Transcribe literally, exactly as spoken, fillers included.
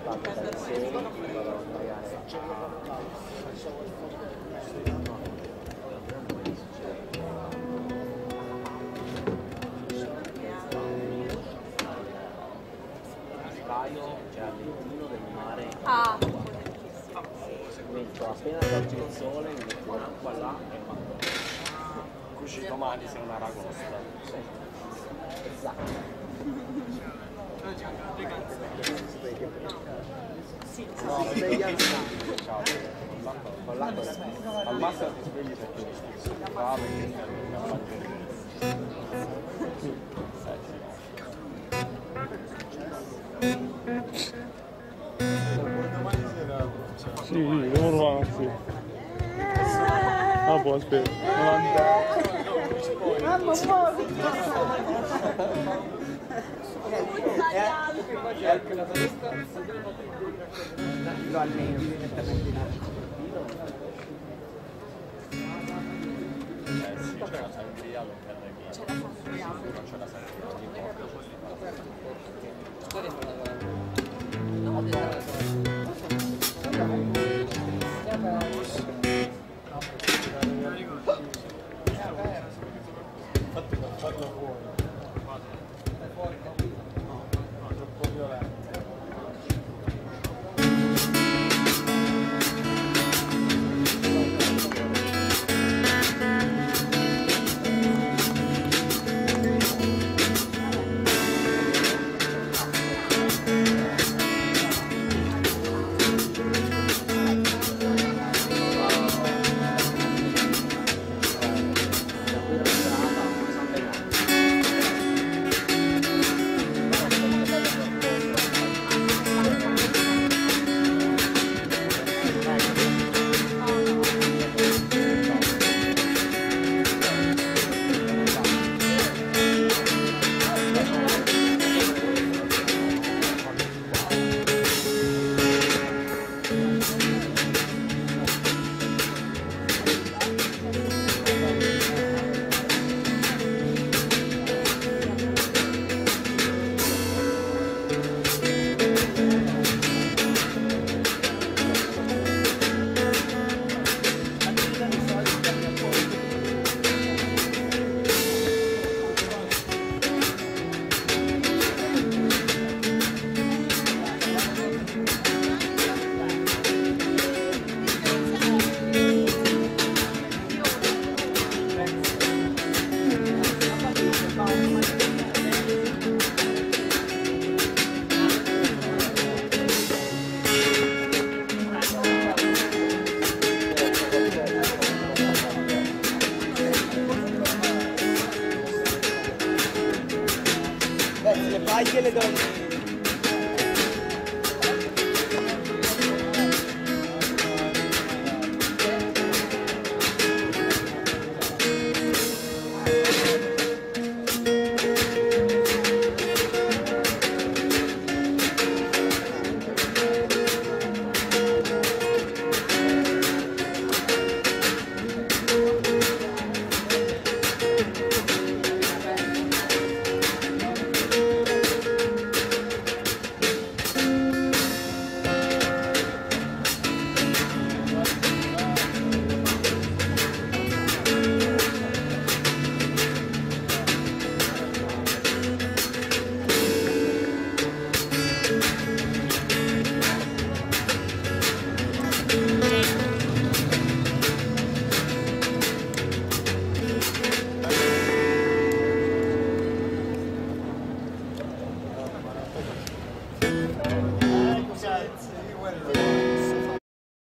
portato dai sei, vado magari a paio, c'è all'Entino del mare. Ah, Metto appena sorge il sole, mi metto un'acqua là e vado. Così domani sei una ragosta. Sì. Esatto. No, svegli al con l'acqua al massimo ti svegli perché ti fa perché stai a mangiare. Sì, devo sì. Ah, buon aspetta. mamma mia! lo alleno direttamente in alto. Eh sì, c'è la sangria, lo carreghi. C'è la sangria. Non c'è la Infatti per farlo fuori. È fuori, no, no, troppo violento. Le paglie le donne.